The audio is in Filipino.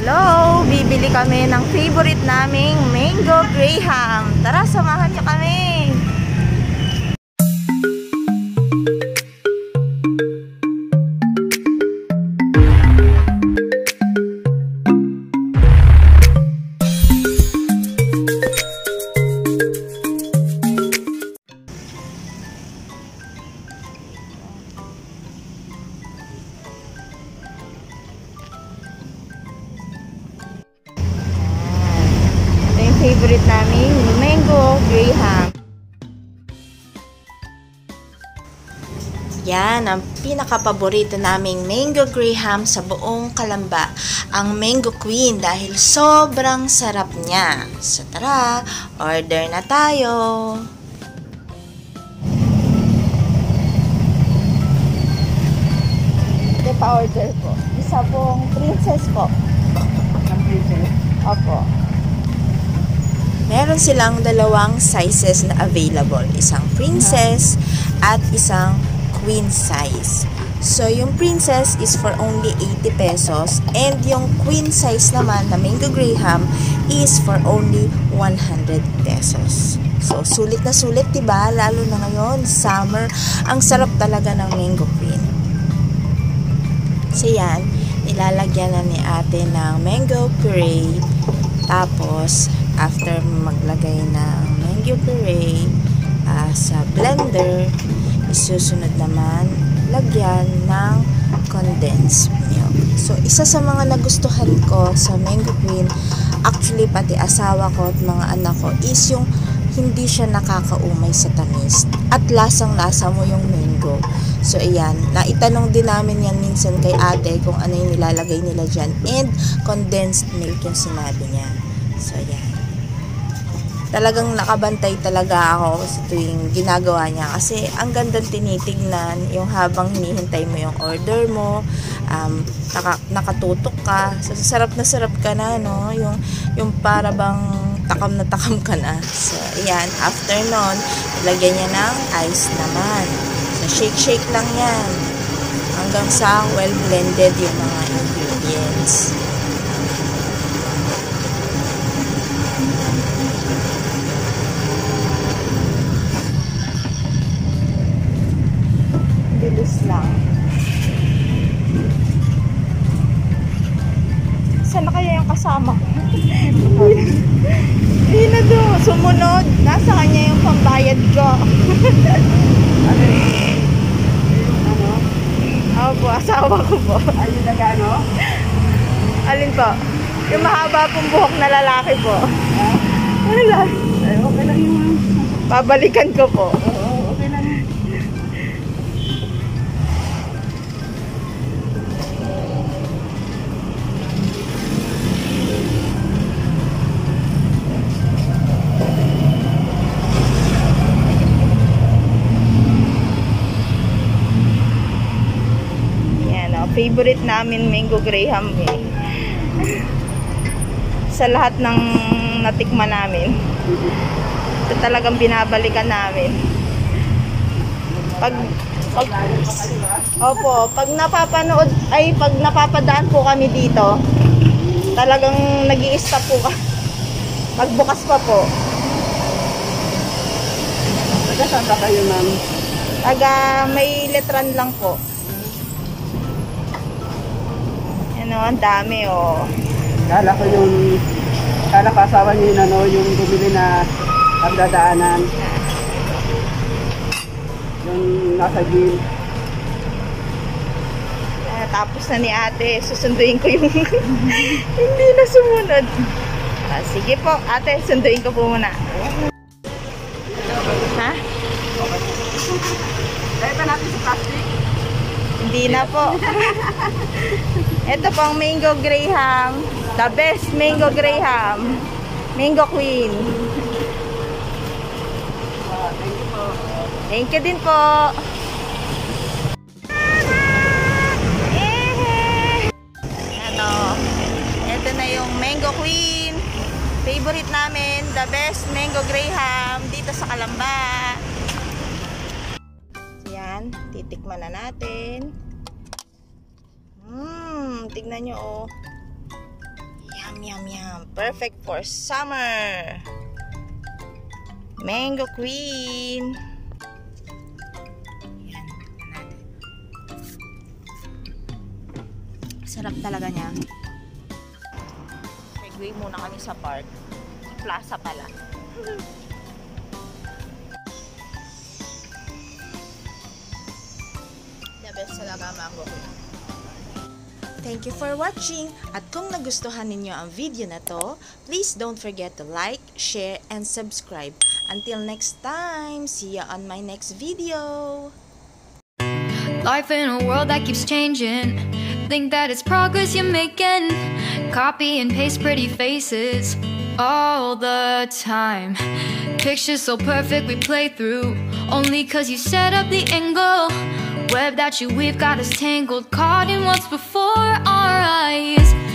Hello! Bibili kami ng favorite naming Mango Graham. Tara, samahan niyo kami! Favorite namin, Mango Graham. Yan, ang pinaka-paborito naming Mango Graham sa buong Kalamba, ang Mango Queen dahil sobrang sarap niya. So tara, order na tayo. Ito pa-order po. Isa pong princess po. Ang princess? Opo. Meron silang dalawang sizes na available. Isang princess at isang queen size. So, yung princess is for only 80 pesos and yung queen size naman na Mango Graham is for only 100 pesos. So, sulit na sulit, diba? Lalo na ngayon, summer. Ang sarap talaga ng Mango Queen. So, yan. Ilalagyan na ni ate ng mango puree. Tapos, after maglagay ng mango puree sa blender, isusunod naman lagyan ng condensed milk. So, isa sa mga nagustuhan ko sa Mango Queen, actually pati asawa ko at mga anak ko, is yung hindi siya nakakaumay sa tamis at lasang-lasa mo yung mango. So, ayan. Naitanong din namin yan minsan kay ate kung ano yung nilalagay nila dyan. And condensed milk yung sinabi niya. So, ayan. Talagang nakabantay talaga ako sa tuwing ginagawa niya. Kasi ang gandang tinitignan yung habang hinihintay mo yung order mo. Nakatutok ka. So, sarap na sarap ka na, no? Yung para bang takam na takam ka na. So, ayan. After nun, ilagyan niya ng ice naman. So, shake lang yan. Hanggang sa well-blended yung mga ingredients. Bilis lang. Saan na kaya yung kasama ko? Hindi na doon. Sumunod. Nasa kanya yung pambayad ko. Ano? Opo, asawa ko po. Ayun na gano? Alin po? Yung mahaba pong buhok na lalaki po. Wala. Ay, okay lang yun. Babalikan ko po. Oo, okay lang. Favorite namin Mango Graham eh. Sa lahat ng natikman namin, ito talagang binabalikan namin. Opo, pag napapanood ay pag napapadaan po kami dito, talagang nag-i-stop po ka. Magbukas pa po. Taga saan ba kayo, ma'am? Taga may letran lang po. Ano, ang dami oh. Kala ko asawa niyo yun, ano, yung bumili na pagdadaanan. Yung nasa gym. Tapos na ni ate, susunduin ko yung hindi na sumunod. Sige po, ate, sunduin ko po muna. Ha? Dahil pa natin sa plastic. Hindi na po. Ito po ang Mango Graham. The best Mango Graham. Mango Queen. Thank you po. Thank you din po. Ano, ito na yung Mango Queen. Favorite namin. The best Mango Graham dito sa Kalamba. Yan. Titikman na natin. Tignan nyo oh. Yum, yum, yum. Perfect for summer. Mango Queen. Yan. Sarap talaga niya. Segway muna kami sa park. Plaza pala. The best talaga mango queen. Thank you for watching. At kung nagustuhan ninyo ang video na to, please don't forget to like, share, and subscribe. Until next time, see ya on my next video. Life in a world that keeps changing. Think that it's progress you're making. Copy and paste pretty faces all the time. Pictures so perfect we play through, only cause you set up the angle. Web that you weave got us tangled, caught in what's before our eyes.